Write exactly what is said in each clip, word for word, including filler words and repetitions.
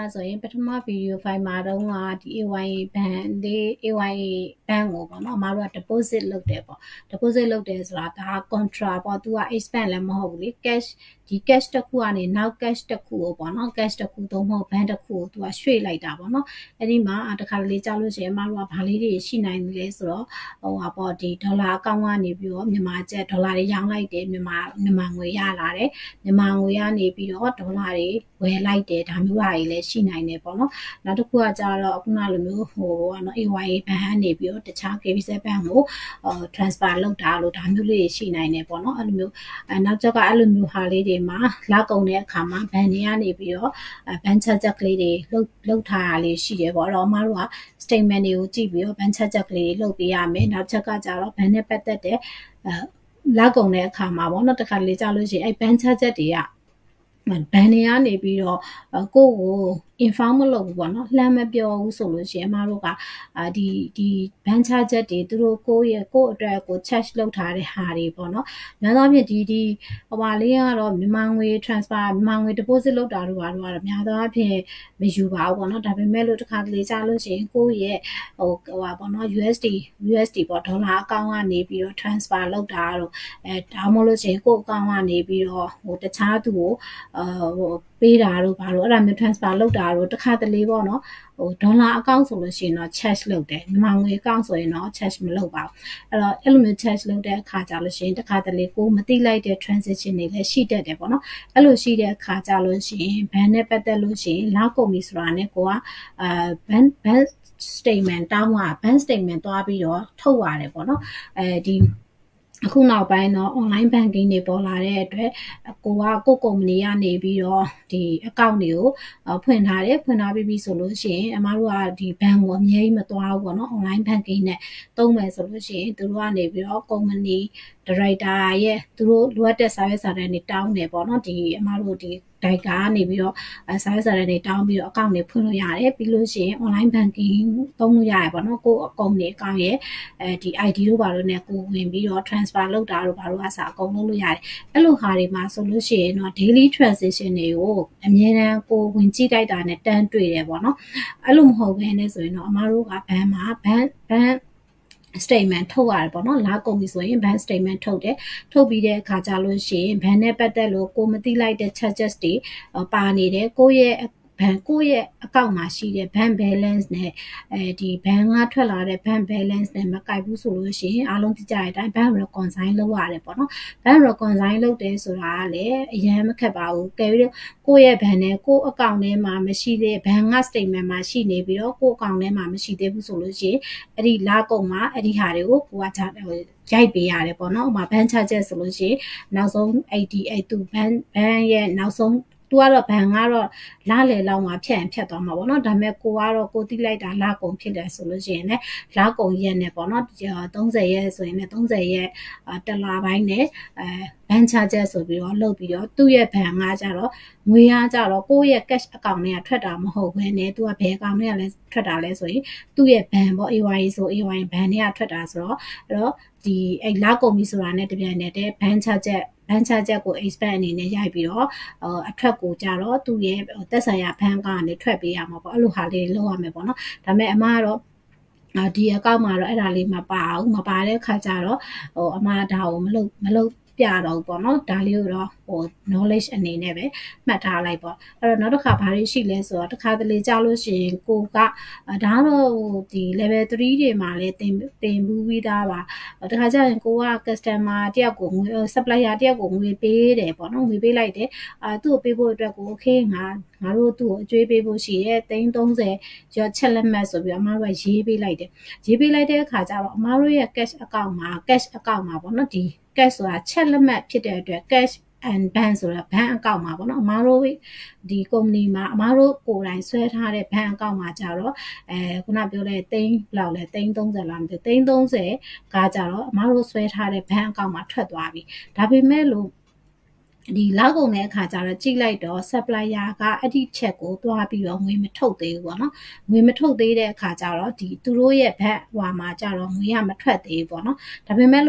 ဆိုရင်ပထမ video file မှာတော့ကဒီ A Y A ဘဏ်လေး A Y A ဘဏ်ကိုပေါ့နော်အမတို့က deposit လုပ်တယ်ပေါ့ deposit လုပ်တယ်ဆိုတာဒါ contra ပေါ့သူက expense လည်းမဟုတ်ဘူးလေ cash ဒီ cash တစ်ခုကနေနောက် cash တစ်ခုကိုပေါ့နော် cash တစ်ခုသုံးမဟုတ်ဘဏ်တစ်ခုကိုသူကရွှေ့လိုက်တာပေါ့နော်အဲ့ဒီမှာတစ်ခါလေးကြားလို့ရှိရင်အမတို့ကဘာလေးတွေရှိနိုင်လဲဆိုတော့ဟိုဟာပေါ့ဒီဒေါ်လာအကောင့်ကနေပြီးတော့မြန်မာကျပ်ဒေါ်လာတွေရောင်းလိုက်တယ်မြန်မာမြန်မာငွေရလာတယ်မြန်မာငွေကနေပြီးတော့ဒေါ်လာတွေဝယ်လိုက်တယ်ဒါမျိုးဟာတွေလည်းရှိနိုင်တယ်ပေါ့နော်နောက်တစ်ခုကကြတော့ခုနလိုမျိုးဟိုကနော် A Y A ဘဏ်ကနေပြီးတော့တခြား K B Z ဘဏ်ကို transfer လုပ်တာလို့ဒါမျိုးလေးရှိနိုင်တယ်ပေါ့နော်အဲ့လိုမျိုးအဲနောက်ချက်ကအဲ့လိုမျိုးဟာလေးတွေမှာလာကုန်တဲ့အခါမှာဘဏ်တွေကနေပြီးတော့ဘဏ်ချက်ချက်ကလေးတွေလုတ်လုတ်ထားတာလေးရှိတယ်ပေါ့အဲ့တော့အမတို့က statement တွေကိုကြည့်ပြီးတော့ဘဏ်ချက်ချက်ကလေးတွေလုတ်ပေးရမယ်နောက်ချက်ကကြတော့ဘဏ်နဲ့ပတ်သက်တဲ့အဲလာကုန်တဲ့အခါမှာပေါ့နော်တစ်ခါလေးကြားလို့ရှိရင်အဲဘဏ်ချက်ချက်တွေကဘန်နေရနေပြီးတော့ကိုကို inform မလုပ်ဘူးပေါ့နော်လှမ်းမပြောဘူးဆိုလို့ရှိရင်အမတို့ကအာဒီဒီဘန်ချချက်တွေသူတို့ကိုရဲ့ကိုအတွက်ကို charge လုပ်ထားတဲ့ဟာတွေပေါ့နော်များသောအားဖြင့်ဒီဒီဟိုပါလေးကတော့မြန်မာငွေ transfer မြန်မာငွေ deposit လုပ်တာတို့ပါတော့ကတော့များသောအားဖြင့်မယူပါဘူးပေါ့နော်ဒါပေမဲ့လို့တစ်ခါတလေကြားလို့ရှိရင်ကိုရဲ့ဟိုဟိုပါပေါ့နော် U S D U S D ပေါ့ဒေါ်လာအကောင့်ကနေပြီးတော့ transfer လုပ်တာတို့အဲဒါမှမဟုတ်လို့ရှိရင်ကိုအကောင့်ကနေပြီးတော့ဟိုတခြားသူကိုအာဟိုပေးတာတို့ဘာလို့အဲ့ဒါမျိုး transfer လုပ်တာတို့တစ်ခါတလေပေါ့နော်ဟိုဒေါ်လာအကောင့်ဆိုလို့ရှိရင်တော့ charge လုပ်တယ်မြန်မာငွေအကောင့်ဆိုရင်တော့ charge မလုပ်ပါဘူးအဲ့တော့အဲ့လိုမျိုး charge လုပ်တဲ့အခါကြလို့ရှိရင်တစ်ခါတလေကိုမသိလိုက်တဲ့ transaction တွေလည်းရှိတတ်တယ်ပေါ့နော်အဲ့လိုရှိတဲ့အခါကြလို့ရှိရင်ဘဏ်နဲ့ပတ်သက်လို့ရှိရင်လောက်ကုန်ပြီဆိုတာနဲ့ကိုကအာဘဏ်ဘဏ် statement တောင်းတာဘဏ် statement တွားပြီးတော့ထုတ်ရတယ်ပေါ့နော်အဲဒီအခုနောက်ပိုင်းတော့ online banking တွေပေါ်လာတဲ့အတွက်ကိုကကိုကုမ္ပဏီကနေပြီးတော့ဒီ account တွေကိုဖွင့်ထားတယ်ဖွင့်ထားပြီးပြီဆိုလို့ရှိရင်အမတို့ကဒီဘဏ်ကိုအများကြီးမသွားဘူးပေါ့နော် online banking နဲ့သုံးမယ်ဆိုလို့ရှိရင်သူတို့ကနေပြီးတော့ကုမ္ပဏီ director ရဲ့သူတို့လိုအပ်တဲ့ service စာတမ်းတွေတောင်းတယ်ပေါ့နော်ဒီအမတို့ဒီတိုင်ကနေပြီးတော့ service စာတမ်းတွေတောင်းပြီးတော့ account တွေဖွင့်လို့ရတယ်ပြီးလို့ရှိရင် online banking သုံးလို့ရတယ်ပေါ့နော်ကိုယ့် account တွေ account ရဲ့အဲဒီ I D တို့ဘာလို့နဲ့ကိုဝင်ပြီးတော့ transfer လုပ်တာတို့ဘာလို့အစားအကုန်လုပ်လို့ရတယ်အဲ့လိုဟာတွေမှာဆိုလို့ရှိရင်တော့ daily transaction တွေကိုအမြဲတမ်းကိုဝင်ကြည့်လိုက်တာနဲ့တန်းတွေ့တယ်ပေါ့နော်အဲ့လိုမဟုတ်ဘဲနဲ့ဆိုရင်တော့အမတို့ကဘဏ်မှာဘဏ်ဘဏ်statement ထုတ်ရတယ်ပေါ့နော်လာကုန်ပြီဆိုရင် bank statement ထုတ်တယ်ထုတ်ပြီးတဲ့အခါကျလို့ရှိရင်ဘဏ်နဲ့ပတ်သက်လို့ကိုမသိလိုက်တဲ့ charges တွေပါနေတယ်ကိုရဲ့ဘဏ်ကိုရဲ့အကောင့်မှာရှိတဲ့ bank balance နဲ့အဲဒီဘဏ်ကထွက်လာတဲ့ bank balance နဲ့မကိုက်ဘူးဆိုလို့ရှိရင်အားလုံးသိကြတဲ့အတိုင်း bank reconcile လုပ်ရတယ်ပေါ့နော် bank reconcile လုပ်တယ်ဆိုတာကလည်းအရင်မခက်ပါဘူးကဲပြီးတော့ကိုရဲ့ဘဏ်နဲ့ကိုအကောင့်ထဲမှာမရှိတဲ့ဘဏ်က statement မှာရှိနေပြီးတော့ကိုအကောင့်ထဲမှာမရှိသေးဘူးဆိုလို့ရှိရင်အဲ့ဒီလာကုန်မှာအဲ့ဒီဟာတွေကိုကိုကရိုက်ပေးရတယ်ပေါ့နော်ဥပမာ bank charges ဆိုလို့ရှိရင်နောက်ဆုံး eighty eight သူ bank bank ရဲ့နောက်ဆုံးသူကတော့ဘဏ်ကတော့လာလေလောက်မှာဖြတ်ရင်ဖြတ်သွားမှာပေါ့နော်ဒါပေမဲ့ကိုကတော့ကိုတိလိုက်တာလာကုန်ဖြစ်တယ်ဆိုလို့ရှိရင်လည်းလာကုန်ရက်နဲ့ပေါ့နော်thirtyရက်ဆိုရင်လည်းthirtyရက်တလပိုင်းနဲ့အဲဘဏ် charges ဆိုပြီးတော့လုပ်ပြီးတော့သူ့ရဲ့ဘဏ်ကကြတော့ငွေအားကြတော့ကိုယ့်ရဲ့ cash account တွေကထွက်တာမဟုတ်ဘဲနဲ့သူကဘယ် account တွေကလဲထွက်တာလဲဆိုရင်သူ့ရဲ့ဘဏ်ပေါ့ A Y A ဆို A Y A ဘဏ်တွေကထွက်တာဆိုတော့အဲ့တော့ဒီအဲ့လာကုန်ပြီဆိုတာနဲ့တပြိုင်နက်တည်းဘဏ် chargesဘဏ် charges ကို expand အနေနဲ့ရိုက်ပြီးတော့အထွက်ကိုကြတော့သူ့ရဲ့သက်ဆိုင်ရာဘဏ်ကနေထွက်ပေးရမှာပေါ့အဲ့လိုဟာလေးလုပ်ရမယ်ပေါ့နော်ဒါပေမဲ့အမကတော့ဒီအကောင့်မှာတော့အဲ့ဒါလေးမပါဘူးမပါတဲ့ခါကျတော့ဟိုအမဒါကိုမလုပ်မလုပ်ပြတော့ပေါ့နော်ဒါလေးကိုတော့ဟို knowledge အနေနဲ့ပဲမှတ်ထားလိုက်ပေါ့အဲ့တော့နောက်တစ်ခါဘာတွေရှိလဲဆိုတော့တစ်ခါတလေကြားလို့ရှိရင်ကိုကဒါတော့ဒီ level three တွေမှာလည်းတင်တင်ဘူးပြီးသားပါတခါကျရင်ကိုက customer တယောက်ကိုငွေ supplier တယောက်ကိုငွေပေးတယ်ပေါ့နော်ငွေပေးလိုက်တယ်အာသူ့ကိုပေးဖို့အတွက်ကို okay ငါငါတို့သူ့ကိုအကျွေးပေးဖို့ရှိရဲthirtyရောချက်လက်မှတ်ဆိုပြီးအမတို့ကရေးပေးလိုက်တယ်ရေးပေးလိုက်တဲ့အခါကျတော့အမတို့ရဲ့ cash account မှာ cash account မှာပေါ့နော်ဒီ cash ဆိုတာချက်လက်မှတ်ဖြစ်တဲ့အတွက် cash and bank ဆိုတာဘဏ်အကောင့်မှာပေါ့နော်အမားတို့ဒီကုမ္ပဏီမှာအမားတို့ကိုယ်တိုင်ဆွဲထားတဲ့ဘဏ်အကောင့်မှာကြတော့အဲခုနပြောတဲ့သိန်းဘယ်လောက်လဲသိန်းthirtyလားမသိသိန်းthirtyကကြတော့အမားတို့ဆွဲထားတဲ့ဘဏ်အကောင့်မှာထွက်သွားပြီဒါပေမဲ့လို့ဒီလောက်ကုန်တဲ့အခါကျတော့ကြိတ်လိုက်တော့ supplier ကအဲ့ဒီချက်ကိုတွားပြီးတော့ငွေမထုတ်သေးဘူးပေါ့နော်ငွေမထုတ်သေးတဲ့အခါကျတော့ဒီသူတို့ရဲ့ဘက်ဟွာမှာကျတော့ငွေကမထွက်သေးဘူးပေါ့နော်ဒါပေမဲ့လို့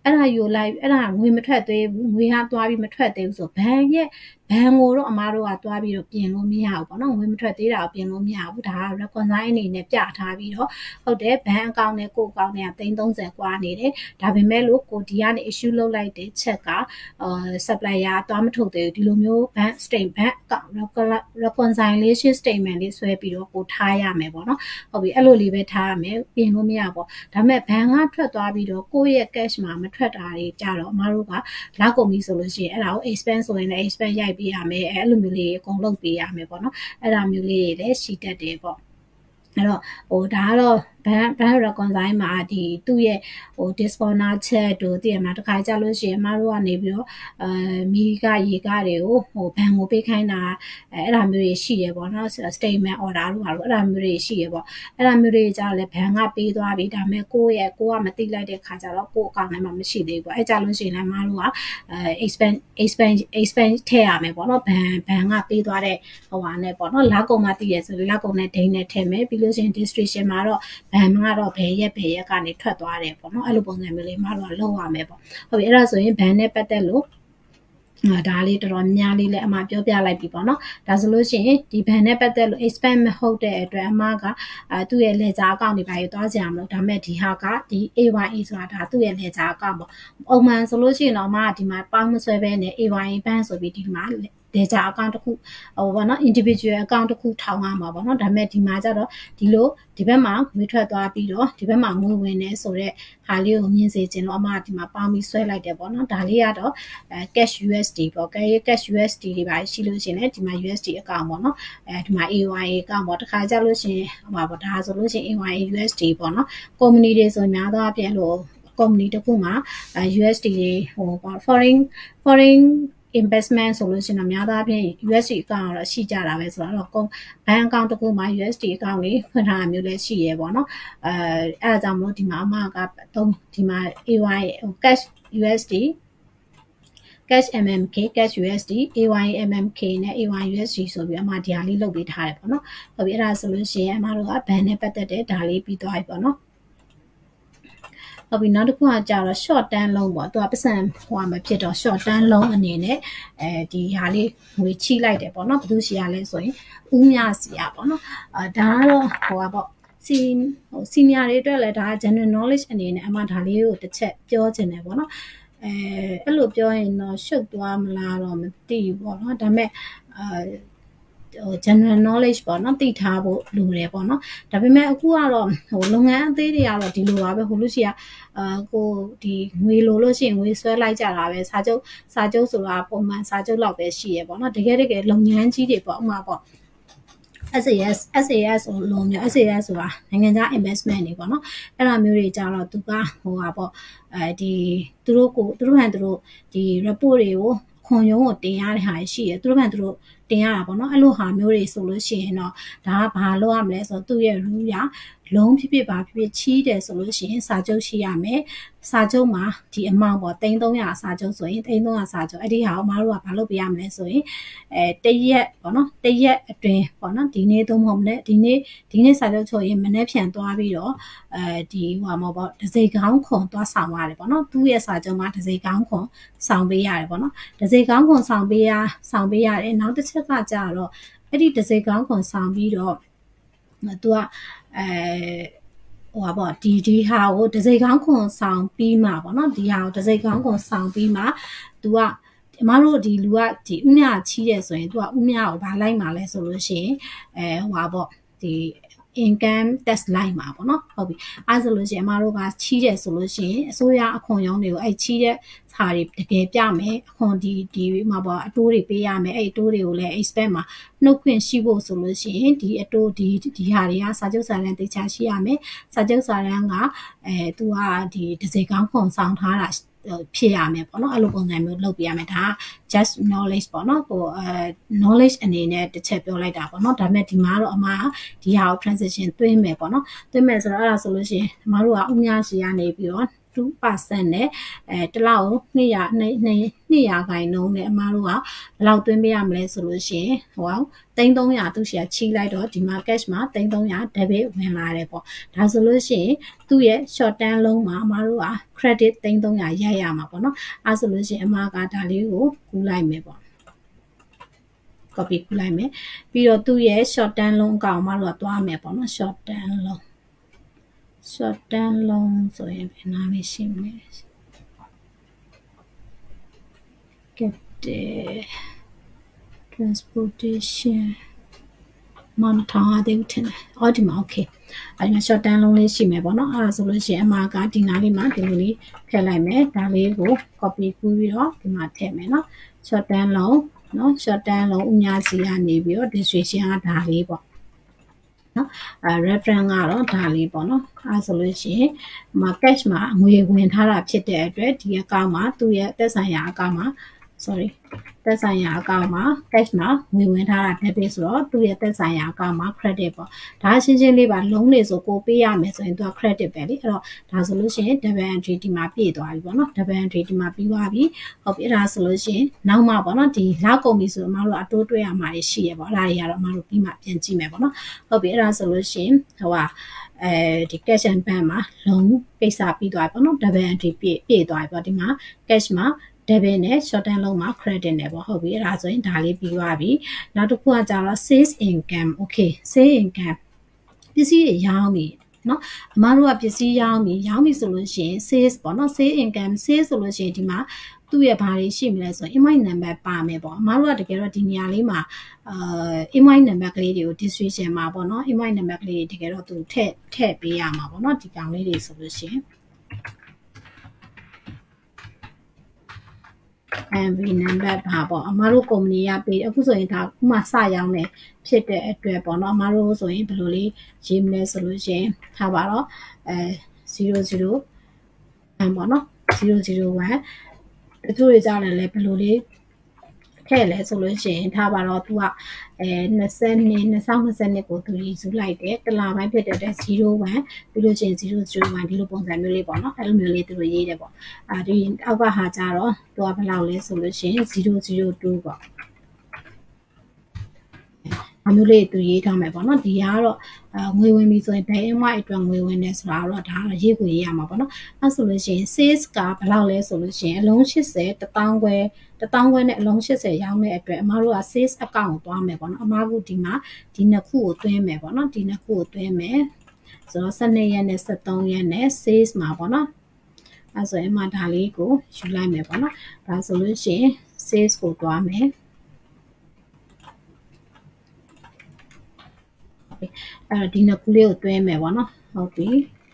အဲ့ဒါယူလိုက်အဲ့ဒါငွေမထွက်သေးဘူးငွေဟာသွားပြီးမထွက်သေးဘူးဆိုဘဏ်ရဲ့ဘဏ်ကိုတော့အမားတို့ကသွားပြီးတော့ပြင်လို့မရဘူးပေါ့နော်ငွေမထွက်သေးတာကိုပြင်လို့မရဘူးဒါက reconcile အနေနဲ့ပြထားပြီးတော့ဟုတ်တယ်ဘဏ်အကောင့်နဲ့ကိုယ့်အကောင့်နဲ့သိန်း30ကွာနေတယ်ဒါပေမဲ့လို့ကိုဒီကနေ issue လုပ်လိုက်တဲ့ check ကအာ supplier သွားမထုတ်သေးဘူးဒီလိုမျိုး bank statement အကောင့် reconciliation statement လေးဆွဲပြီးတော့ကိုထားရမယ်ပေါ့နော်ဟုတ်ပြီအဲ့လိုလေးပဲထားရမယ်ပြင်လို့မရပေါ့ဒါပေမဲ့ဘဏ်ကထွက်သွားပြီးတော့ကိုယ့်ရဲ့ cash မှာမထွက်တာတွေကြတော့အမားတို့ကလောက်ကုန်ပြီဆိုလို့ရှိရင်အဲ့ဒါကို expense ဆိုရင်လည်း expense ရိုက်ပေးရမယ်အဲ့လိုမျိုးလေးအကုန်လုပ်ပေးရမယ်ပေါ့နော်အဲ့ဒါမျိုးလေးတွေလည်းရှိတတ်တယ်ပေါ့အဲ့တော့ဟိုဒါကတော့ဘန်ဘန် reconcile မှာဒီသူ့ရဲ့ဟို discount ချက်တို့တည်ရမှာတခါကြလို့ရှိရင်အမတို့ကနေပြီးတော့အဲမီကရေကတွေကိုဟိုဘန်ကိုပေးခိုင်းတာအဲအဲ့ဒါမျိုးတွေရှိရပေါ့နော် statement order တို့ပါလို့အဲ့ဒါမျိုးတွေရှိရပေါ့အဲ့ဒါမျိုးတွေကြတော့လည်းဘန်ကပေးသွားပြီဒါပေမဲ့ကိုယ့်ရဲ့ကိုကမသိလိုက်တဲ့ခါကျတော့ကိုယ့်အကောင့်ထဲမှာမရှိသေးဘူးအဲ့ကြလို့ရှိရင်လည်းအမတို့ကအဲ expense expense expense ထည့်ရမယ်ပေါ့နော်ဘန်ဘန်ကပေးသွားတဲ့ဟိုဟာနဲ့ပေါ့နော်လောက်ကုန်မှတည်ရဆိုလောက်ကုန်နဲ့ဒိန်းနဲ့ထည့်မယ်ပြီးလို့ရှိရင် distribution မှာတော့ဘန်ကတော့ဘယ်ရက်ဘယ်ရက်ကနေထွက်သွားတယ်ပေါ့နော်အဲ့လိုပုံစံမျိုးလေးမတော့လောက်ရမယ်ပေါ့ဟုတ်ပြီအဲ့ဒါဆိုရင်ဘန်နဲ့ပတ်သက်လို့ဒါလေးတော်တော်များလေးလည်းအမပြောပြလိုက်ပြီပေါ့နော်ဒါဆိုလို့ရှိရင်ဒီဘန်နဲ့ပတ်သက်လို့ expand မဟုတ်တဲ့အတွက်အမကအဲသူ့ရဲ့ ledger account တွေပါရသွားကြအောင်လို့ဒါပေမဲ့ဒီဟာကဒီ A Y A ဆိုတာဒါသူ့ရဲ့ ledger account ပေါ့ပုံမှန်ဆိုလို့ရှိရင်တော့အမကဒီမှာပေါင်းမဆွဲဘဲနဲ့ A Y A bank ဆိုပြီးဒီမှာledger account တစ်ခုဟိုပေါ့နော် individual account တစ်ခုထောင်ရမှာပေါ့နော်ဒါပေမဲ့ဒီမှာကျတော့ဒီလိုဒီဘက်မှာငွေထွက်သွားပြီးတော့ဒီဘက်မှာငွေဝင်နေဆိုတော့ဟာလေးကိုမြင်စေခြင်းတော့အမဒီမှာပေါင်းပြီးဆွဲလိုက်တယ်ပေါ့နော်ဒါလေးကတော့အဲ cash U S D ပေါ့ cash U S D တွေပါရှိလို့ရှိရင်လည်းဒီမှာ U S D အကောင့်ပေါ့နော်အဲဒီမှာ A Y A အကောင့်ပေါ့တစ်ခါကြလို့ရှိရင်ဟိုပါပေါ့ဒါဆိုလို့ရှိရင် A Y A U S D ပေါ့နော် company တွေဆိုများသောအားဖြင့်လို့ company တစ်ခုမှာ U S D တွေဟိုပေါ့ foreign foreign investment ဆိုလို့ရှိရင်တော့များသောအားဖြင့် U S D အကောင့်တော့ရှိကြတာပဲဆိုတော့ဘဏ်အကောင့်တစ်ခုမှာ U S D အကောင့်လေးဖွင့်ထားတာမျိုးလည်းရှိရဲပေါ့နော်အဲအဲ့ဒါကြောင့်မလို့ဒီမှာအမကသုံးဒီမှာ A Y cash U S D cash M M K cash U S D A Y M M K နဲ့ A Y U S D ဆိုပြီးအမဒီဟာလေးလုပ်ပေးထားတယ်ပေါ့နော်ဟုတ်ပြီအဲ့ဒါဆိုလို့ရှိရင်အမတို့ကဘဏ်နဲ့ပတ်သက်တဲ့ဒါလေးပြီးသွားပြီပေါ့နော်ဟုတ်ပြီနောက်တစ်ခုကကြာတော့ short term loan ပေါ့သူကပတ်စံဟိုမှာဖြစ်တော့ short term loan အနေနဲ့အဲဒီဟာလေးငွေချိလိုက်တယ်ပေါ့နော်ဘယ်သူရှိရလဲဆိုရင်ဦးမြစီရပေါ့နော်အဲဒါကတော့ဟိုပါပေါ့စီဟို senior တွေအတွက်လည်းဒါ general knowledge အနေနဲ့အမှဒါလေးကိုတစ်ချက်ပြောချင်တယ်ပေါ့နော်အဲအဲ့လိုပြောရင်တော့ရှုပ်သွားမလားတော့မသိဘူးပေါ့နော်ဒါပေမဲ့အဲဟို general knowledge ပေါ့နော်သိထားဖို့လိုတယ်ပေါ့နော်ဒါပေမဲ့အခုကတော့ဟိုလုပ်ငန်းအသေးတွေကတော့ဒီလိုပါပဲဟိုလို့ရှိရအာကိုဒီငွေလိုလို့ရှိရင်ငွေဆွဲလိုက်ကြတာပဲစာချုပ်စာချုပ်ဆိုတာပုံမှန်စာချုပ်လောက်ပဲရှိရပေါ့နော်တကယ်တကယ်လုပ်ငန်းကြီးတွေပေါ့ဥပမာပေါ့ S A S S A S ဆိုလို့မျိုး S A S ဆိုတာနိုင်ငံခြား investment တွေပေါ့နော်အဲ့ဒါမျိုးတွေကြတော့သူကဟိုပါပေါ့အဲဒီသူတို့ကိုသူတို့ဟန်သူတို့ဒီ report တွေကိုခွန်ရုံးကိုတင်ရတဲ့ဟာရှိရသူတို့ကသူတို့တင်ရတာပေါ့နော်အဲ့လိုဟာမျိုးတွေဆိုလို့ရှိရင်တော့ဒါကဘာလုပ်ရမလဲဆိုတော့သူ့ရဲ့ rule ရလုံးဖြစ်ဖြစ်ပါဖြစ်ဖြစ်ချီးတယ်ဆိုလို့ရှိရင်စာချုပ်ရှိရမယ်စာချုပ်မှာဒီ amount ပေါ့သိန်းသုံးရာစာချုပ်ဆိုရင်သိန်းသုံးရာစာချုပ်အဲ့ဒီဟာကိုမတို့ကဘာလုပ်ပေးရမလဲဆိုရင်အဲတရက်ပေါ့နော်တရက်အတွင်းပေါ့နော်ဒီနေ့သုံးမဟုတ်နဲ့ဒီနေ့ဒီနေ့စာချုပ်ချုပ်ရင်မနေ့ပြန်သွားပြီးတော့အဲဒီဟိုမှာပေါ့ဒစိကောင်းခွန်သွားဆောင်ရတယ်ပေါ့နော်သူ့ရဲ့စာချုပ်မှာဒစိကောင်းခွန်ဆောင်ပေးရတယ်ပေါ့နော်ဒစိကောင်းခွန်ဆောင်ပေးရဆောင်ပေးရတယ်နောက်တစ်ချက်ကကြတော့အဲ့ဒီဒစိကောင်းခွန်ဆောင်ပြီးတော့သူကအဲဟိုပါပေါ့ဒီဒီဟာကိုဒစိကောင်းခွန်ဆောင်ပြီးမှပေါ့နော်ဒီဟာကိုဒစိကောင်းခွန်ဆောင်ပြီးမှ तू ကအမတို့ဒီလူကဒီဥမြချီးတယ်ဆိုရင် तू ကဥမြကိုဗာလိုက်မှာလဲဆိုလို့ရှိရင်အဲဟိုပါပေါ့ဒီ income tax line မှာပေါ့နော်ဟုတ်ပြီအဲဆိုလို့ရှိရင်အမတို့ကချီးတယ်ဆိုလို့ရှိရင်အစိုးရအခွန်ရုံးတွေကိုအဲ့ချီးတဲ့စာတွေတကယ်ပြမယ်အခွန်ဒီဒီမှာပေါ့အတိုးတွေပေးရမယ်အဲ့အတိုးတွေကိုလည်း expect မှာနှုတ်ခွင့်ရှိဖို့ဆိုလို့ရှိရင်ဒီအတိုးဒီဒီဟာတွေကစာချုပ်စာတမ်းတေချာရှိရမယ်စာချုပ်စာတမ်းကအဲ तू ကဒီဒစိကောင်းခွန်ဆောင်ထားတာဖြစ်ရမယ်ပေါ့နော်အဲ့လိုပုံစံမျိုးလုပ်ပြရမယ်ဒါက just knowledge ပေါ့နော်ဟိုအဲ knowledge အနေနဲ့တစ်ချက်ပြောလိုက်တာပေါ့နော်ဒါပေမဲ့ဒီမှာတော့အမဒီဟာကို transition သွင်းမယ်ပေါ့နော်သွင်းမယ်ဆိုတော့အဲ့ဒါဆိုလို့ရှိရင်အမတို့ကဥညာစီကနေပြီးတော့ two percent နဲ့အဲတစ်လောက်နှစ်ရာနှစ်နှစ်ရာခိုင်နှုန်းနဲ့အမားတို့ကဘယ်လောက်သွင်းပေးရမလဲဆိုလို့ရှိရင်ဟိုသိန်းသုံးရာသူ့ရှယ်ချီလိုက်တော့ဒီမှာ cash မှာသိန်းသုံးရာ debit ဝင်လာတယ်ပေါ့ဒါဆိုလို့ရှိရင်သူ့ရဲ့ short term လုံးမှာအမားတို့က credit သိန်းသုံးရာရရမှာပေါ့နော်အဲဆိုလို့ရှိရင်အမားကဒါလေးကိုကူးလိုက်မယ်ပေါ့ copy ကူးလိုက်မယ်ပြီးတော့သူ့ရဲ့ short term လုံးအကောင်အမားတို့ကသွားမယ်ပေါ့နော် short term လုံး short term လုံးဆိုရင်ဘယ်နာလေးရှိမလဲ get the transportation မန်ထားတဲ့ဦးထင်တယ်အော်ဒီမှာ okay အဲဒီမှာ short term လုံးလေးရှိမယ်ပေါ့နော်အဲဒါဆိုလို့ရှိရင်အမှားကဒီနားလေးမှာဒီလိုလေးထည့်လိုက်မယ်ဒါလေးကို copy ကူးပြီးတော့ဒီမှာထည့်မယ်နော် short term လုံးနော် short term လုံးအများစီကနေပြီးတော့ distribution ကဒါလေးပေါ့နော်အဲ reference ကတော့ဒါလေးပေါ့နော်အဲဆိုလို့ရှိရင်ဒီမှာ cash မှာငွေဝင်ထားတာဖြစ်တဲ့အတွက်ဒီအကောင့်မှာသူ့ရဲ့သက်ဆိုင်ရာအကောင့်မှာ sorry သက်ဆိုင်ရာအကောင့်မှာ cash မှာငွေဝင်ထားတာ debit ဆိုတော့သူ့ရဲ့သက်ဆိုင်ရာအကောင့်မှာ credit ပေါ့ဒါရှင်းရှင်းလေးပါလုံးနေဆိုကိုပေးရမယ်ဆိုရင်သူက credit ပဲလေအဲ့တော့ဒါဆိုလို့ရှိရင် double entry ဒီမှာပြည့်သွားပြီပေါ့နော် double entry ဒီမှာပြီးသွားပြီဟုတ်ပြီအဲ့ဒါဆိုလို့ရှိရင်နောက်မှပေါ့နော်ဒီလောက်ကုန်ပြီဆိုတော့အမတို့အတိုးတွေ့ရမှာရှိရပေါ့အဲ့ဒါတွေကတော့အမတို့ပြီးမှပြန်ကြည့်မယ်ပေါ့နော်ဟုတ်ပြီအဲ့ဒါဆိုလို့ရှိရင်ဟိုဟာအဲဒီ cash and bank မှာလုံးကိစ္စပြီးသွားပြီပေါ့နော် double entry ပြည့်ပြည့်သွားပြီပေါ့ဒီမှာ cash မှာdebit နဲ့ short term လုံးမှာ credit နဲ့ပေါ့ဟုတ်ပြီအဲ့ဒါဆိုရင်ဒါလေးပြီးသွားပြီနောက်တစ်ခုကကြတော့ sales income okay sales income ပစ္စည်းတွေရောင်းပြီเนาะအမတို့ကပစ္စည်းရောင်းပြီရောင်းပြီဆိုလို့ရှိရင် sales ပေါ့เนาะ sales income sales ဆိုလို့ရှိရင်ဒီမှာသူ့ရဲ့ဘာတွေရှိမလဲဆိုရင် invoice number ပါမယ်ပေါ့အမတို့ကတကယ်တော့ဒီနေရာလေးမှာအာ invoice number ကလေးတွေကို distribution မှာပေါ့เนาะ invoice number ကလေးတွေတကယ်တော့သူထည့်ထည့်ပေးရမှာပေါ့เนาะဒီကောင်လေးတွေဆိုလို့ရှိရင်and we number ပါပေါ့အမတို့ company ကပေးအခုဆိုရင်ဒါဥမာစရောင်းနေဖြစ်တဲ့အတွက်ပေါ့နော်အမတို့ဆိုရင်ဘယ်လိုလေးရေးမလဲဆိုလို့ရှိရင်ထားပါတော့အဲzero zero oneပေါ့နော်zero zero one တချို့တွေကြောင့်လည်းဘယ်လိုလေးထည့်လဲဆိုလို့ရှိရင်ထားပါတော့သူကအဲ20နှစ်2020နှစ်ကိုသူရေးစုလိုက်တယ်တလပိုင်းဖြစ်တဲ့အတွက်zero oneပြီးလို့ရှိရင်zero zero oneဒီလိုပုံစံမျိုးလေးပေါ့နော်အဲ့လိုမျိုးလေးသူတို့ရေးတယ်ပေါ့အဲဒီအောက်ကဟာကြတော့သူကဘယ်လောက်လဲဆိုလို့ရှိရင်zero zero twoပေါ့အမျိုးလေးသူရေးထားမယ်ပေါ့နော်ဒီကတော့ငွေဝင်ပြီဆိုရင်ဘယ် invoice အတွက်ငွေဝင်နေဆိုတာတော့ဒါတော့ရေးကိုရေးရမှာပေါ့နော်အဲ့ဆိုလို့ရှိရင် sales ကဘယ်လောက်လဲဆိုလို့ရှိရင်အလုံးeightyတစ်သောင်းခွဲတစ်သောင်းခွဲနဲ့အလုံးeightyရောင်းတဲ့အတွက်အမားတို့က sales account ကိုသွားမယ်ပေါ့နော်အမားကဒီမှာဒီနှစ်ခုကိုသွင်းမယ်ပေါ့နော်ဒီနှစ်ခုကိုသွင်းမယ်ဆိုတော့twelveရက်နဲ့thirteenရက်နဲ့ sales မှာပေါ့နော်အဲ့ဆိုရင်အမဒါလေးကိုယူလိုက်မယ်ပေါ့နော်ဒါဆိုလို့ရှိရင် sales ကိုသွားမယ်အဲ့ဒီနှစ်ခုလေးကိုတွဲမယ်ပေါ့နော်ဟုတ်ပြီ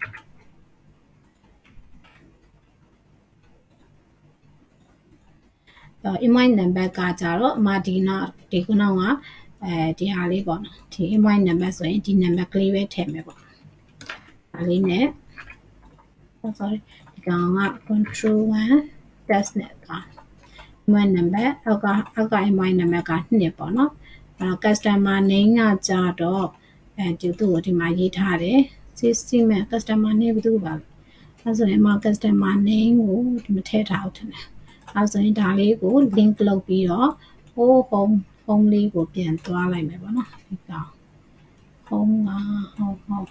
အဲ invoice number ကကြတော့အမဒီနောက်ဒီခုနောက်ကအဲဒီဟာလေးပေါ့နော်ဒီ invoice number ဆိုရင်ဒီ number ကလေးပဲထည့်မယ်ပေါ့ဒါလေးနဲ့ sorry ဒီကောင်က control one test နဲ့က invoice number အောက်ကအောက်က invoice number ကtwoပေါ့နော်အဲ customer name ကကြတော့အဲဒီသူ့ကိုဒီမှာရေးထားတယ် system customer name ဘယ်သူပါလဲအဲဆိုရင်မ customer name ကိုဒီမှာထည့်ထားအောင်ထင်တယ်အဲဆိုရင်ဒါလေးကို link လုပ်ပြီးတော့ဟို home home လေးကိုပြန်သွားလိုက်မယ်ပေါ့နော်ဒီကောင် home ကဟုတ်ဟုတ်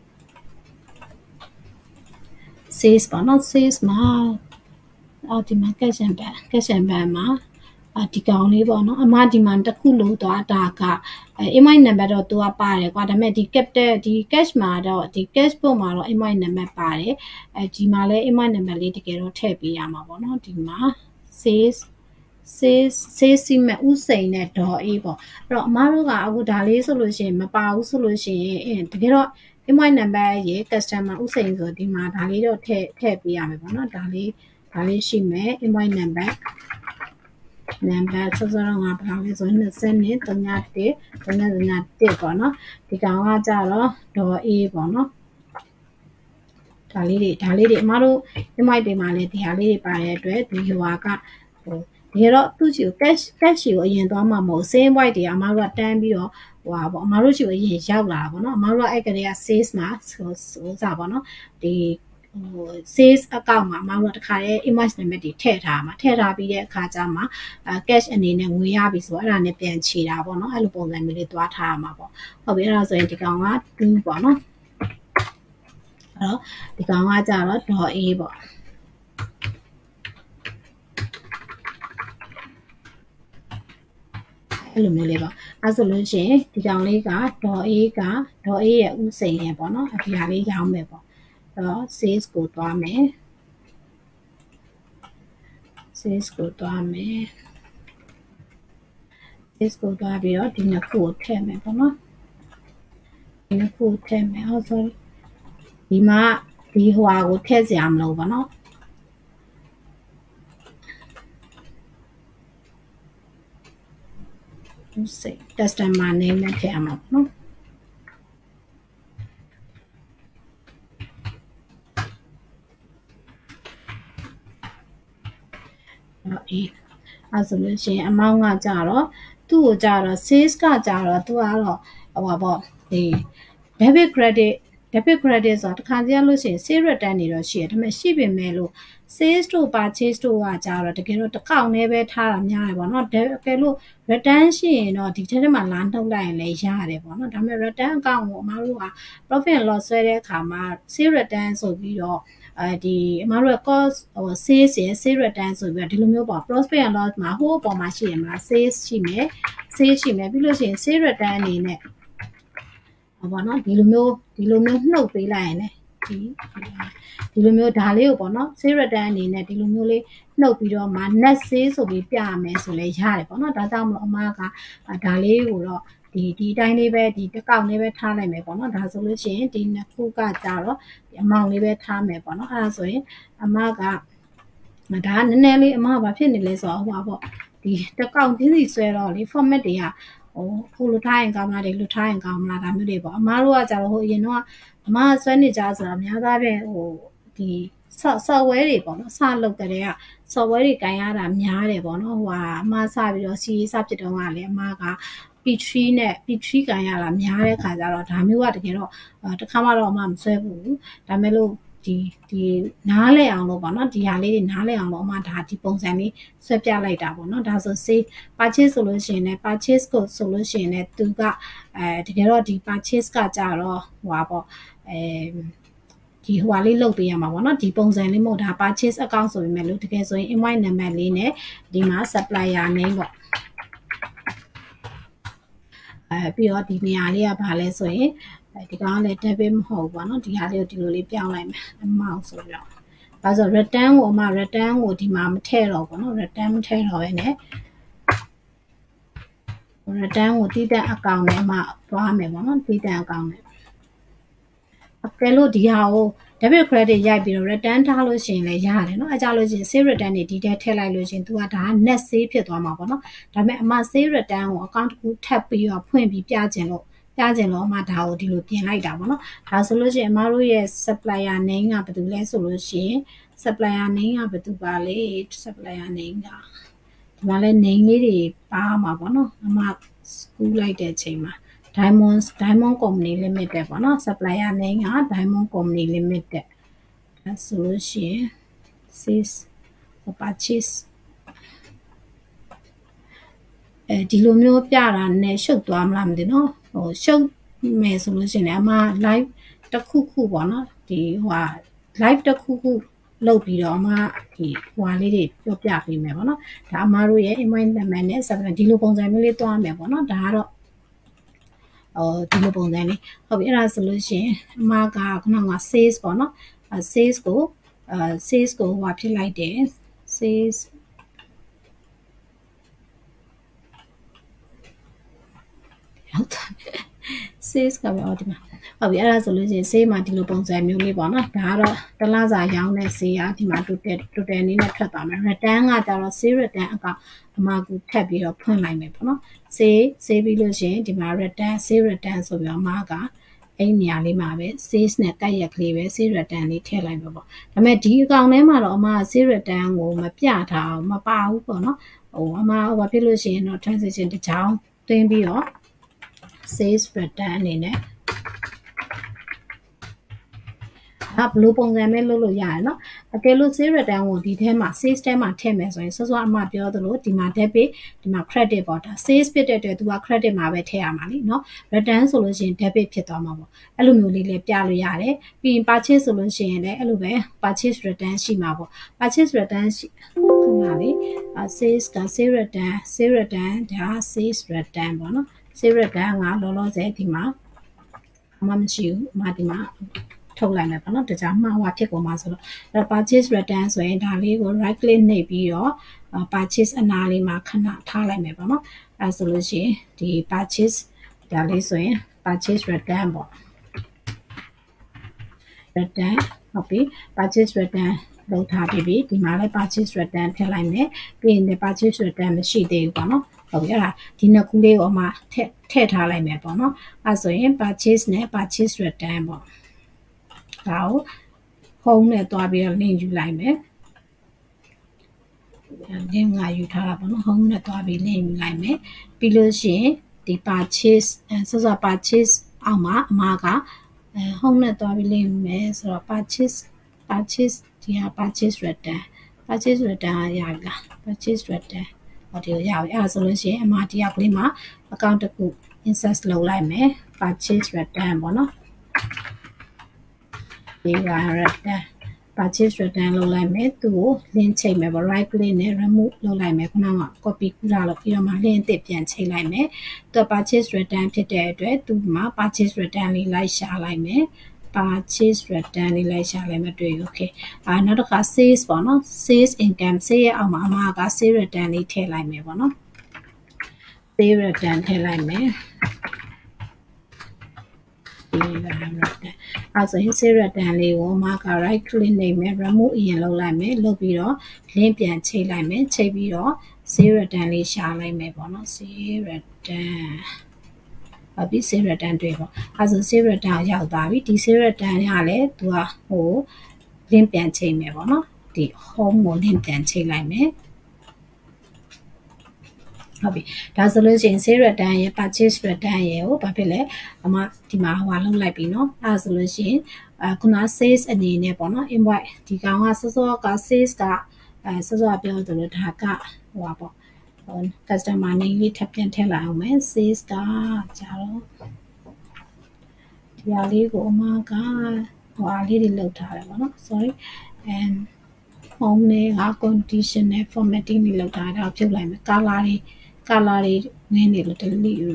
sales ပေါ့နော် sales မှာအော်ဒီမှာ cash and bank cash and bank မှာဒီကောင်လေးပေါ့နော်အမဒီမှာတစ်ခုလို့သွားတာကအဲ invoice number တော့သူကပါတယ်ကွာဒါပေမဲ့ဒီ capital ဒီ cash မှာတော့ဒီ cash book မှာတော့ invoice number ပါတယ်အဲဒီမှာလဲ invoice number လေးတကယ်တော့ထည့်ပေးရမှာပေါ့နော်ဒီမှာ sales sales sales စီမဲ့ဥစိန်နဲ့ dot a ပေါ့အဲ့တော့အမတို့ကအခုဒါလေးဆိုလို့ရှိရင်မပါဘူးဆိုလို့ရှိရင်တကယ်တော့ invoice number ရေ customer ဥစိန်ဆိုဒီမှာဒါလေးတော့ထည့်ထည့်ပေးရမယ်ပေါ့နော်ဒါလေးဒါလေးရှိမယ် invoice number number ဆိုတော့ငါဘာလဲဆိုရင်twentyနဲ့thirty-one thirty-oneပေါ့နော်ဒီကောင်ကကြတော့ dot a ပေါ့နော်ဒါလေးတွေဒါလေးတွေအမတို့ invoice တွေမှာလည်းဒီဟာလေးတွေပါတဲ့အတွက်ဒီဟိုဟာကဟိုဒီတော့သူ့ချီကို cash cash ကိုအရင်သွားမှာမဟုတ် same invoice တွေအမတို့ကတန်းပြီးတော့ဟိုဟာပေါ့အမတို့ချီကိုအရင်ရောက်လာတာပေါ့နော်အမတို့ကအဲ့ကလေးက sales မှာဟိုဟိုစားပေါ့နော်ဒီဟ sales account မှာအမတို့တခါရဲ့ invoice number တွေထည့်ထားမှာထည့်ထားပြီးတဲ့အခါကျမှ cash အနေနဲ့ငွေရပြီဆိုတော့အဲ့ဒါနဲ့ပြန်ချေတာပေါ့နော်အဲ့လိုပုံစံမျိုးလေးသွားထားရမှာပေါ့ဟုတ်ပြီအဲ့ဒါဆိုရင်ဒီကောင်ကtwoပေါ့နော်အဲ့တော့ဒီကောင်ကကြတော့ .a ပေါ့အဲ့လိုမျိုးလေးပေါ့အဲ့ဆိုလို့ရှိရင်ဒီကောင်လေးက .a က .a ရဲ့ဥစိန်ရပေါ့နော်အပြာလေးရောင်းမယ်ပေါ့အဲ့တော့ sales ကိုသွားမယ် sales ကိုသွားမယ် sales ကိုသွားပြီးတော့ဒီနှစ်ခုကိုထည့်မယ်ပေါ့နော်ဒီနှစ်ခုထည့်မယ်ဟုတ် sorry ဒီမှာဒီဟွာကိုထည့်စရာမလိုပါနော်စိ customer name နဲ့ထည့်ရမှာပေါ့နော်အေးအဲ့ဆိုလို့ရှိရင် amount ကကြတော့သူ့ကိုကြတော့ sales ကကြတော့သူကတော့ဟိုပါပေါ့ဒီ debit credit debit credit ဆိုတာတခါကြလို့ရှိရင် sales return နေတော့ရှိတယ်ဒါပေမဲ့ရှိပေမဲ့လို့ sales တို့ purchase တို့ကကြတော့တကယ်တော့တစ်ခေါက်နဲ့ပဲထားတာများတယ်ပေါ့နော်တကယ်လို့ return ရှိရင်တော့ဒီထဲမှာလာနှုတ်လိုက်ရင်လည်းရတယ်ပေါ့နော်ဒါပေမဲ့ return account ကိုအမတို့က profit and loss ဆွဲတဲ့အခါမှာ sales return ဆိုပြီးတော့အဲဒီအမတို့က cost ဟို sales ရယ် sales return ဆိုပြီးတော့ဒီလိုမျိုးပေါ့ profit and loss မှာဟိုအပေါ်မှာရှိရမလား sales ရှိမယ် sales ရှိမယ်ပြီးလို့ရှိရင် sales return အနေနဲ့ဟောပေါ့နော်ဒီလိုမျိုးဒီလိုမျိုးနှုတ်ပေးလိုက်ရင်လည်းဒီဒီလိုမျိုးဒါလေးကိုပေါ့နော် sales return အနေနဲ့ဒီလိုမျိုးလေးနှုတ်ပြီးတော့မှ net sales ဆိုပြီးပြရမယ်ဆိုလဲရတယ်ပေါ့နော်ဒါကြောင့်မလို့အမကဒါလေးကိုတော့ဒီဒီတိုင်းလေးပဲဒီတစ်ကောက်လေးပဲထားလိုက်မယ်ပေါ့နော်ဒါဆိုလို့ရှိရင်ဒီနှစ်ခုကကြတော့ဒီအမောင်လေးပဲထားမယ်ပေါ့နော်အဲ့ဒါဆိုရင်အမကဒါကနည်းနည်းလေးအမကဘာဖြစ်နေလဲဆိုတော့ဟိုပါပေါ့ဒီတစ်ကောက်ချင်းစီဆွဲတော့လေ format တွေကဟိုဟိုလိုထားရင်ကောင်းမလားဒီလိုထားရင်ကောင်းမလားဒါမျိုးတွေပေါ့အမားတို့ကကြတော့ဟိုအရင်တော့အမားဆွဲနေကြဆိုတာအများသားပဲဟိုဒီ software တွေပေါ့နော်စလုပ်တဲ့က software တွေကန်ရတာများတယ်ပေါ့နော်ဟိုဟာအမားစပြီးတော့ C စဖြစ်တော့ကလည်းအမားက P three နဲ့ P three ကန်ရတာများတဲ့ခါကျတော့ဒါမျိုးကတကယ်တော့တစ်ခါမှတော့အမားမဆွဲဘူးဒါမဲ့လို့ဒီဒီနားလဲအောင်လို့ပေါ့နော်ဒီဟာလေးတွေနားလဲအောင်လို့အမဒါဒီပုံစံလေးဆွဲပြလိုက်တာပေါ့နော်ဒါဆို say purchase ဆိုလို့ရှိရင်လည်း purchase ကိုဆိုလို့ရှိရင်လည်းသူကအဲတကယ်တော့ဒီ purchase ကကြတော့ဟိုပါပေါ့အဲဒီဟိုဟာလေးလုတ်ပေးရမှာပေါ့နော်ဒီပုံစံလေးမဟုတ်ဒါ purchase account ဆိုပေမဲ့လို့တကယ်ဆိုရင် invoice number လေးနဲ့ဒီမှာ supplier name ပေါ့အဲပြီးတော့ဒီနေရာလေးကဘာလဲဆိုရင်ဒီကောင်လည်း debit မဟုတ်ဘူးပေါ့နော်ဒီဟာလေးကိုဒီလိုလေးပြောင်းလိုက်မယ် amount ဆိုပြီးတော့ဒါဆို return ကိုအမ return ကိုဒီမှာမထည့်တော့ဘူးနော် return မထည့်တော့ဘဲနဲ့ return ကိုတည်တဲ့ account နဲ့အမသွားမယ်ပေါ့နော်တည်တဲ့ account နဲ့အကယ်လို့ဒီဟာကို debit credit ရိုက်ပြီးတော့ return ထားလို့ရှိရင်လည်းရတယ်နော်အဲကြလို့ရှိရင် sale return တွေဒီထဲထည့်လိုက်လို့ရှိရင် तू ကဒါက net sale ဖြစ်သွားမှာပေါ့နော်ဒါပေမဲ့အမ sale return ကို account တစ်ခုထပ်ပြီးတော့ဖွင့်ပြီးပြချင်လို့ပြချင်လို့အမဒါကိုဒီလိုပြင်လိုက်တာပေါ့နော်ဒါဆိုလို့ရှိရင်အမတို့ရဲ့ supplier name ကဘယ်သူလဲဆိုလို့ရှိရင် supplier name ကဘယ်သူပါလဲ supplier name ကဒီမှာလဲ name လေးတွေပါမှာပေါ့နော်အမကူးလိုက်တဲ့အချိန်မှာ Diamond Diamond Company Limited ပေါ့နော် supplier name က Diamond Company Limited ဒါဆိုလို့ရှိရင် sales purchase အဲဒီလိုမျိုးပြတာနဲ့ရှုပ်သွားမလားမသိနော်ဟိုရှုပ်မယ်ဆိုလို့ရှိရင်အမ live တစ်ခုခုပေါ့နော်ဒီဟိုဟာ live တစ်ခုခုလုပ်ပြီးတော့အမဒီဟိုဟာလေးတွေပြောပြပေးမယ်ပေါ့နော်ဒါအမတို့ရဲ့ invoice number နဲ့ supplier ဒီလိုပုံစံမျိုးလေးတွားမယ်ပေါ့နော်ဒါကတော့ဟိုဒီလိုပုံစံလေးဟုတ်ပြီအဲ့ဒါဆိုလို့ရှိရင်အမကခုနက sales ပေါ့နော် sales ကိုအဲ sales ကိုဟိုဖြစ်လိုက်တယ် sales ဟုတ်တယ် sales ကပဲအော်ဒီမှာဟုတ်ပြီအဲ့ဒါဆိုလို့ရှိရင် sales မှာဒီလိုပုံစံမျိုးလေးပေါ့နော်ဒါကတော့တလားစာရောင်းတဲ့ sales ကဒီမှာ total total နည်းနဲ့ထွက်သွားမယ် return ကကြတော့ sales return အကောင်အမကူထပ်ပြီးတော့ဖွင့်လိုက်မယ်ပေါ့နော် sales save ပြီးလို့ရှိရင်ဒီမှာ return sales return ဆိုပြီးတော့အမကအဲ့နေရာလေးမှာပဲ sales နဲ့တက်ရက်ကလေးပဲ sales return လေးထည့်လိုက်ပါပေါ့ဒါပေမဲ့ဒီအကောင်ထဲမှာတော့အမ sales return ကိုမပြထားအောင်မပါဘူးပေါ့နော်ဟိုအမဟိုဘာဖြစ်လို့ရှိရင်တော့ transaction တစ်ကြောင်းတွင်းပြီးတော့ sales return အနေနဲ့ဘလို့ပုံစံမဲ့လုပ်လို့ရတယ်เนาะအကယ်လို့ sales return ကိုဒီထဲမှာ sales ထဲမှာထည့်မယ်ဆိုရင်စောစောအမပြောသလိုဒီမှာ debit ဒီမှာ credit ပေါ့ဒါ sales ဖြစ်တဲ့အတွက်သူက credit မှာပဲထည့်ရမှာလीเนาะ return ဆိုလို့ရှိရင် debit ဖြစ်သွားမှာပေါ့အဲ့လိုမျိုးလေးလည်းပြလို့ရတယ်ပြီးရင် purchase ဆိုလို့ရှိရင်လည်းအဲ့လိုပဲ purchase return ရှိမှာပေါ့ purchase return ရှိခဏလေး sales က sales return sales return ဒါ sales return ပေါ့เนาะ sales return ကလောလောဆယ်ဒီမှာအမမရှိဘူးအမဒီမှာထုတ်လိုက်မယ်ပေါ့နော်တခြားမှားဝဖြစ်ကုန်မှာဆိုတော့အဲ့ purchase return ဆိုရင်ဒါလေးကို right click နှိပ်ပြီးတော့ purchase အနာလေးမှာခဏထားလိုက်မယ်ပေါ့နော်အဲ့ဆိုလို့ရှိရင်ဒီ purchase ဒါလေးဆိုရင် purchase return ပေါ့ return ဟုတ်ပြီ purchase return လောက်ထားပြီးပြီဒီမှာလည်း purchase return ထည့်လိုက်မယ်ပြီးရင် purchase return မရှိသေးဘူးပေါ့နော်ဟုတ်ပြီအဲ့ဒါဒီနှစ်ခုလေးကိုမှထည့်ထည့်ထားလိုက်မယ်ပေါ့နော်အဲ့ဆိုရင် purchase နဲ့ purchase return ပေါ့ဒါကို home နဲ့တွားပြီးတော့ link ယူလိုက်မယ် link ကယူထားတာပေါ့နော် home နဲ့တွားပြီး link ယူလိုက်မယ်ပြီးလို့ရှိရင်ဒီ purchase ဆောစော purchase အောက်မှာအမက home နဲ့တွားပြီး link ယူမယ်ဆိုတော့ purchase purchase ဒီဟာ purchase return purchase return ရပြီလား purchase return ဟောဒီကိုရပြီအဲ့ဒါဆိုလို့ရှိရင်အမဒီအောက်ကလေးမှာ account တစ်ခု insert လုပ်လိုက်မယ် purchase return ပေါ့နော်ဒီက return purchase return လုပ်လိုက်မယ်သူကို link ချိန်မယ်ပေါ့ right click နဲ့ remove လုပ်လိုက်မယ်ခုနက copy ကူးတာလို့ပြီးတော့မှ link အသစ်ပြန်ချိန်လိုက်မယ်သူ purchase return ဖြစ်တဲ့အတွက်သူမှာ purchase return လေးလိုက်ရှာလိုက်မယ် purchase return လေးလိုက်ရှာလိုက်မယ်တွေ့ okay အာနောက်တစ်ခါ sales ပေါ့နော် sales income sales ရဲ့အောက်မှာအမက sales return လေးထည့်လိုက်မယ်ပေါ့နော် sales return ထည့်လိုက်မယ်အဲ့ဆိုရင် sales return လေးကိုအမက right click နှိပ်မယ် remove အရင်လုပ်လိုက်မယ်လုပ်ပြီးတော့ link ပြန်ချိန်လိုက်မယ်ချိန်ပြီးတော့ sales return လေးရှာလိုက်မယ်ပေါ့နော် sales return အပြီး sales return တွေ့ပေါ့အဲ့ဆို sales return ရောက်သွားပြီဒီ sales return ကလည်းသူကဟို link ပြန်ချိန်မယ်ပေါ့နော်ဒီ home ကို link ပြန်ချိန်လိုက်မယ်ဟုတ်ပြီဒါဆိုလို့ရှိရင် sales return ရဲ့ purchase return ရဲ့ကိုဘာဖြစ်လဲအမဒီမှာဟိုလောက်လိုက်ပြီเนาะအဲဆိုလို့ရှိရင်အခုန sales အနေနဲ့ပေါ့နော် invoice ဒီကောင်ကစောစောက sales ကအဲစောစောပြောသလိုဒါကဟိုပါပေါ့ customer name လေးထပ်ပြန်ထည့်လိုက်အောင်မယ် sales ကကြတော့ဒီဟာလေးကိုအမကဟိုအားလေးတွေလောက်ထားတယ်ပေါ့နော် sorry and home နဲ့က conditional formatting တွေလောက်ထားတာဖြုတ်လိုက်မယ် color တွေ color တွေနည်းနေလို့ delete ယူ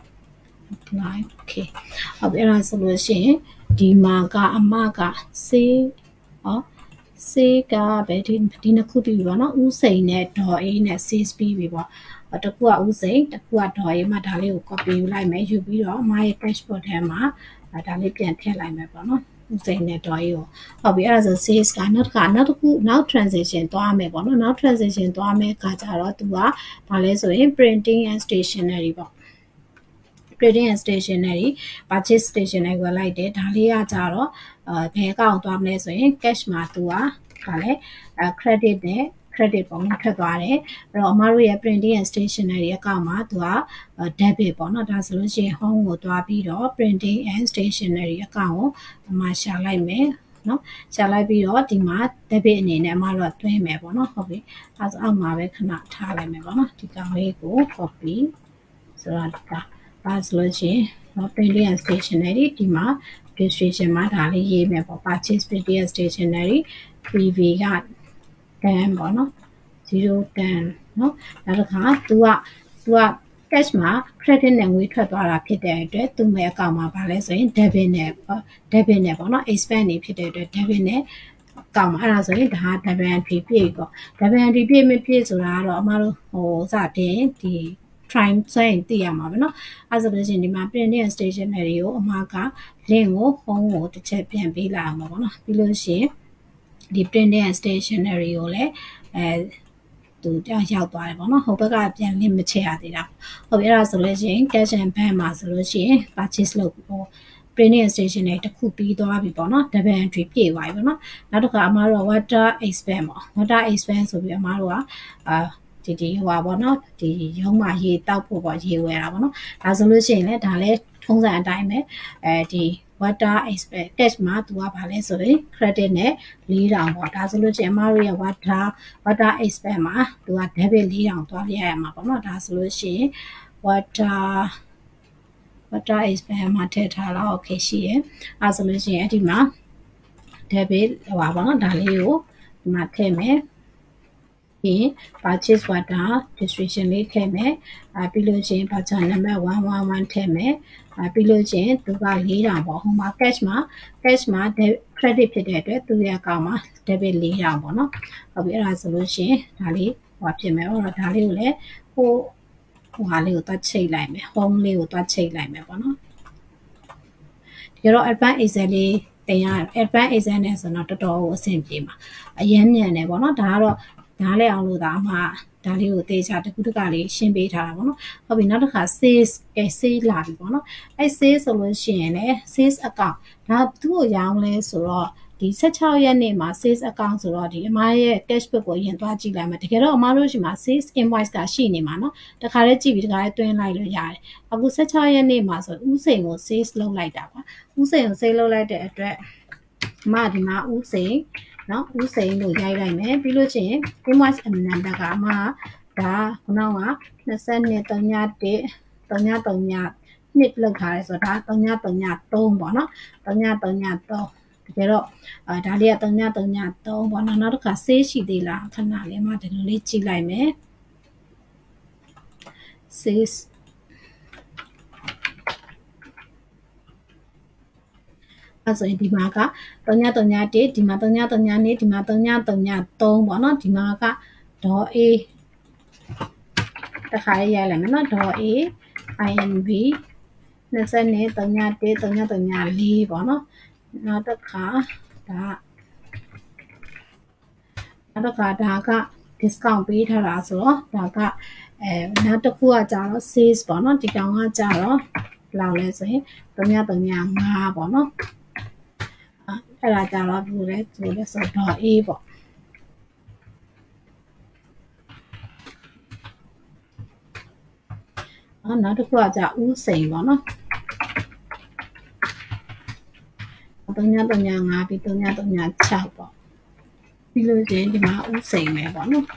apply okay ဟုတ်ပြီအဲ့ဒါဆိုလို့ရှိရင်ဒီမှာကအမက save ဟော save ကပဲဒီဒီနှစ်ခုပြီးပြီပေါ့နော်ဦးစိန်နဲ့ဒေါ်အေးနဲ့ save ပြီးပြီပေါ့တကူကဦးစိန်တကူကဒေါ်အေးမှဒါလေးကို copy ယူလိုက်မယ်ယူပြီးတော့အမရဲ့ dashboard ထဲမှာဒါလေးပြန်ထည့်လိုက်မယ်ပေါ့နော်ဦးစိန်နဲ့ဒေါ်အေးကိုဟုတ်ပြီအဲ့ဒါဆို save ကနောက်တစ်ခါနောက်တစ်ခုနောက် transition သွားမယ်ပေါ့နော်နောက် transition သွားမယ်ခါကြတော့သူကဘာလဲဆိုရင် printing and stationery ပေါ့ printing and stationery purchase stationery ကိုလိုက်တယ်ဒါလေးကကြတော့အဲဘယ်ကောင်သွားမလဲဆိုရင် cash မှာသူကဗာလဲ credit နဲ့ credit ပုံနဲ့ထွက်သွားတယ်အဲ့တော့အမတို့ရဲ့ printing and stationery အကောင့်မှာသူက debit ပေါ့နော်ဒါဆိုလို့ရှိရင် home ကိုတွားပြီးတော့ printing and stationery အကောင့်ကိုအမရှာလိုက်မယ်နော်ရှာလိုက်ပြီးတော့ဒီမှာ debit အနေနဲ့အမတို့ကတွင်းမယ်ပေါ့နော်ဟုတ်ပြီအဲဆိုအောက်မှာပဲခဏထားလိုက်မယ်ပေါ့နော်ဒီကောင်လေးကို copy ဆိုတော့ဒါပါဆိုလို့ရှိရင် printing and stationery ဒီမှာ description မှာဒါလေးရေးမယ်ပေါ့ purchase printing and stationery prv ကtenပေါ့နော်zero tenနော်နောက်တစ်ခါ तू က तू က cash မှာ credit နဲ့ငွေထွက်သွားတာဖြစ်တဲ့အတွက်သူ့မဲ့အကောင့်မှာပါလဲဆိုရင် debit နဲ့ debit နဲ့ပေါ့နော် expense နေဖြစ်တဲ့အတွက် debit နဲ့ကောက်မှာအဲ့ဒါဆိုရင်ဒါ double entry ပြည့်ပေါ့ double entry ပြည့်မပြည့်ဆိုတာကတော့အမတို့ဟိုစတင်ဒီ try ဆိုရင်သိရမှာပဲเนาะအဲ့ဆိုလို့ရှိရင်ဒီမှာ printing and stationery ကိုအမက link ကို home ကိုတစ်ချက်ပြန်ပေးလာအောင်ပါပေါ့เนาะပြီးလို့ရှိရင်ဒီ printing and stationery ကိုလည်းအဲသူကြောက်ရောက်သွားတယ်ပေါ့နော်ဟိုဘက်ကပြန် link မချက်ရသေးတာဟုတ်ပြီအဲ့ဒါဆိုလို့ရှိရင် cash and bank မှာဆိုလို့ရှိရင် purchase လုပ်ဟို printing and stationery တစ်ခုပြီးသွားပြီပေါ့နော် double entry ပြည့်သွားပြီပေါ့နော်နောက်တစ်ခါအမတို့ water expense ပေါ့ water expense ဆိုပြီးအမတို့ကအာဒီဒီဟိုပါပေါ့နော်ဒီရုံးမှာရေတောက်ဖို့ပေါ့ရေဝယ်တာပေါ့နော်ဒါဆိုလို့ရှိရင်လည်းဒါလည်းထုံးစံအတိုင်းပဲအဲဒီ water expense cash မှာသူကဘာလဲဆိုရင် credit နဲ့၄ထောင်ပေါ့ဒါဆိုလို့ချင်းအမတို့ရဲ့ water water expense မှာသူက debit ၄ထောင်သွားပြရမှာပေါ့နော်ဒါဆိုလို့ရှိရင် water water expense မှာထည့်ထားတော့ okay ရှိရအဲဆိုလို့ရှိရင်အဲ့ဒီမှာ debit ဟိုပါပေါ့နော်ဒါလေးကိုဒီမှာထည့်မယ်ပြီး purchase water distribution လေးထည့်မယ်အဲပြီးလို့ချင်း voucher number one one oneထည့်မယ်အဲပြီးလို့ချင်းသူက၄ထောင်ပေါ့ဟိုမှာ cash မှာ cash မှာ credit ဖြစ်တဲ့အတွက်သူရဲ့အကောင့်မှာ debit ၄ထောင်ပေါ့နော်ဟုတ်ပြီအဲ့ဒါဆိုလို့ချင်းဒါလေးဟိုဖြစ်မယ်ဟောဒါလေးကိုလည်းဟိုဟိုဟာလေးကိုတွက်ချိတ်လိုက်မယ် home လေးကိုတွက်ချိတ်လိုက်မယ်ပေါ့နော်ဒီတော့ advanced excel လေးတင်ရ advanced excel နဲ့ဆိုတော့တော်တော်ကိုအဆင်ပြေမှာအရင်ညံ့နေပေါ့နော်ဒါကတော့ဒါလည်းအောင်လို့ဒါမှဒါလေးကိုတေချာတကူတကလေးရှင်းပေးထားတာပေါ့နော်ဟုတ်ပြီနောက်တစ်ခါ sales ကဲ sales လာပြီပေါ့နော်အဲ sales ဆိုလို့ရှိရင်လည်း sales account ဒါသူ့ကိုရောင်းလဲဆိုတော့ဒီ十၆ရက်နေ့မှာ sales account ဆိုတော့ဒီအမရဲ့ cash book ကိုရင်သွားကြည့်လိုက်မယ်တကယ်တော့အမတို့ရှိမှာ sales invoice ကရှိနေမှာเนาะတခါလေးကြည့်ပြီးတခါလေးတွင်းလိုက်လို့ရတယ်အခု十၆ရက်နေ့မှာဆိုဥစိန်ကို sales လုပ်လိုက်တာပါဥစိန်ကို sales လုပ်လိုက်တဲ့အတွက်အမဒီမှာဥစိန်เนาะဥစိန်လို့ရိုက်လိုက်မယ်ပြီးလို့ချင်း invoice number ကအမဒါခုနက၂၂ ၃၃ ၁ ၃၃ ၂နှစ်လောက်ထားရဲဆိုတော့ဒါ၃၃၃ပေါ့နော်၃၃၃တကယ်တော့အဲဒါလေးက၃၃၃ပေါ့နော်နောက်တစ်ခါဆေးရှိသေးလားခဏလေးမှဒီလိုလေးကြည့်လိုက်မယ်ဆေးအဲဆိုရင်ဒီမှာက၃၃၃၁ဒီမှာ၃၃၃၂ဒီမှာ၃၃၃ပေါ့နော်ဒီမှာကဒေါ် A တခါရေးရလိုက်မယ်နော်ဒေါ် A inv ၂၂ ၃၁ ၃၃၃၄ပေါ့နော်နောက်တစ်ခါဒါနောက်တစ်ခါဒါက discount ပေးထားတာဆိုတော့ဒါကအဲနောက်တစ်ခုကကြာတော့ sales ပေါ့နော်ဒီကောင်ကကြာတော့ဘယ်လောက်လဲဆိုရင်၃၃၅ပေါ့နော်အဲ့ဒါကြာတော့ဘူးလဲဆိုလဲဆိုတော့ A ပေါ့နောက်တစ်ခုကကြာဥစိန်ပေါ့နော်၃၃၅ပြီး၃၃၆ပေါ့ပြီးလို့ချင်းဒီမှာဥစိန်ပဲပေါ့နော်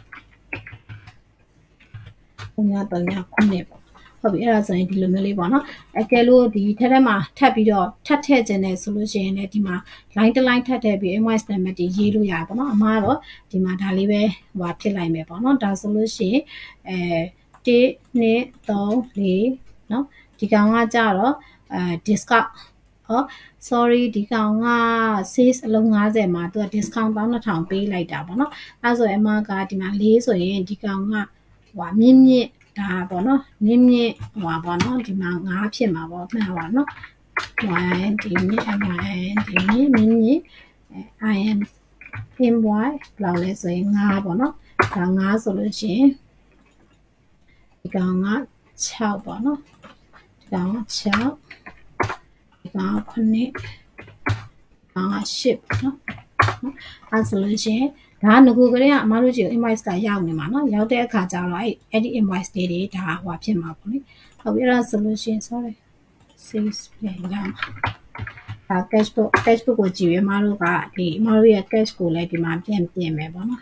၃၃၉ပေါ့ဟုတ်ပြီအဲ့ဒါဆိုရင်ဒီလိုမျိုးလေးပေါ့နော်အကယ်လို့ဒီထက်ထက်မှာထပ်ပြီးတော့ထပ်ထည့်ခြင်းနဲ့ဆိုလို့ရှိရင်လည်းဒီမှာ line တစ် line ထပ်ထည့်ပြီး invoice payment တွေရေးလို့ရတယ်ပေါ့နော်အမှားတော့ဒီမှာဒါလေးပဲဟိုဖြစ်လိုက်မယ်ပေါ့နော်ဒါဆိုလို့ရှိရင်အဲ၁ ၂ ၃ ၄เนาะဒီကောင်ကကြတော့အဲ discount ဟော sorry ဒီကောင်က sales အလုံး၅၀မှာသူက discount ၁၂ထောင်ပေးလိုက်တာပေါ့နော်အဲဆိုရင်အမကဒီမှာ၄ဆိုရင်ဒီကောင်ကဟိုမြင့်မြင့်ဒါပေါ့နော်မြင့်မြင့်ဟိုပေါ့နော်ဒီမှာ၅ဖြစ်မှာပေါ့မှန်ပါနော်one ဒီမြင့် one ဒီမြင့်မြင့်မြင့် in invoice ဘယ်လောက်လဲဆိုရင်၅ပေါ့နော်ဒါ၅ဆိုလို့ရှိရင်ဒီကောင်က၆ပေါ့နော်ဒီကောင်က၆ဒီကောင်က9ဒီကောင်က၈နော်အဲဆိုလို့ရှိရင်ဒါငကူကလေးကအမတို့ကြီး invoice ကရောက်နေမှာနော်ရောက်တဲ့အခါကျတော့အဲ့အဲ့ဒီ invoice တွေတွေဒါဟိုဖြစ်မှာပေါ့လေဟုတ်ပြီအဲ့ဒါဆိုလို့ရှိရင် sorry sales ပြန်လာဒါ cash book cash book ကိုကြည့်ရအမတို့ကဒီအမတို့ရဲ့ cash ကိုလည်းဒီမှာပြန်ပြင်မယ်ပေါ့နော်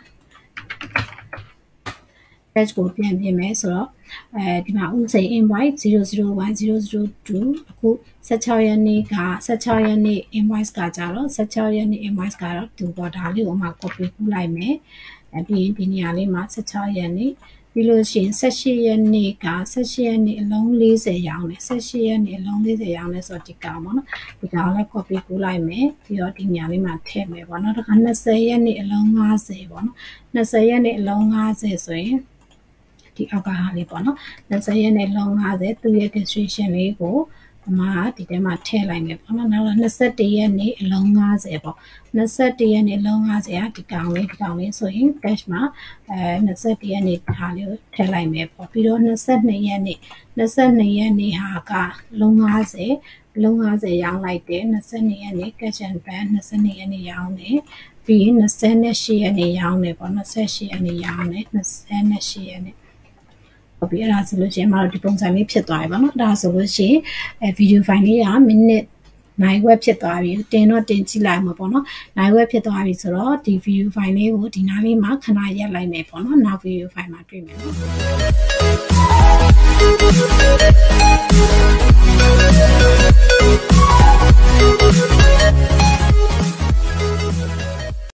cash ကိုပြန်ပြင်မယ်ဆိုတော့အဲဒီမှာဥစိန် invoice zero zero one zero zero two အခု十၆ရက်နေ့က十၆ရက်နေ့ invoice ကကြတော့十၆ရက်နေ့ invoice ကတော့ဒီပေါ်ဒါလေးကိုမှ copy ကူးလိုက်မယ်အဲပြီးရင်ဒီနေရာလေးမှာ十၆ရက်နေ့ပြီးလို့ရှိရင်၁၈ရက်နေ့က၁၈ရက်နေ့အလုံး၄၀ရောင်းတယ်၁၈ရက်နေ့အလုံး၄၀ရောင်းလဲဆိုတော့ဒီကောင်ပေါ့နော်ဒီကောင်လည်း copy ကူးလိုက်မယ်ပြီးတော့ဒီနေရာလေးမှာထည့်မယ်ပေါ့နော်ဒါက၂၀ရက်နေ့အလုံး၅၀ပေါ့နော်၂၀ရက်နေ့အလုံး၅၀ဆိုရင်ဒီအောက်ကဟာလေးပေါ့နော်၂၀ရက်နေ့လုံး၅၀သူ့ရဲ့ distribution လေးကိုအမကဒီထဲမှာထည့်လိုက်မယ်ပေါ့နော်နောက်တော့၂၁ရက်နေ့အလုံး၅၀ပေါ့၂၁ရက်နေ့အလုံး၅၀ကဒီကောင်လေးဒီကောင်လေးဆိုရင် cash မှာအဲ၂၁ရက်နေ့ဟာလေးကိုထည့်လိုက်မယ်ပေါ့ပြီးတော့၂၂ရက်နေ့၂၂ရက်နေ့ဟာကလုံး၅၀လုံး၅၀ရောင်းလိုက်တယ်၂၂ရက်နေ့ cash and bank ၂၂ရက်နေ့ရောင်းတယ်ပြီးရင်၂၈ရက်နေ့ရောင်းတယ်ပေါ့၂၈ရက်နေ့ရောင်းတယ်၂၈ရက်နေ့ဟုတ်ပြီအဲ့ဒါဆိုလို့ရှိရင်မတို့ဒီပုံစံလေးဖြစ်သွားပြီပေါ့နော်ဒါဆိုလို့ရှိရင်အဲဗီဒီယိုဖိုင်လေးကမိနစ်နိုင်ဝက်ဖြစ်သွားပြီတင်တော့တင်ကြည့်လိုက်မှာပေါ့နော်နိုင်ဝက်ဖြစ်သွားပြီဆိုတော့ဒီ video file လေးကိုဒီနားလေးမှာခဏရပ်လိုက်မယ်ပေါ့နော်နောက် video file မှာတွေ့မယ်နော်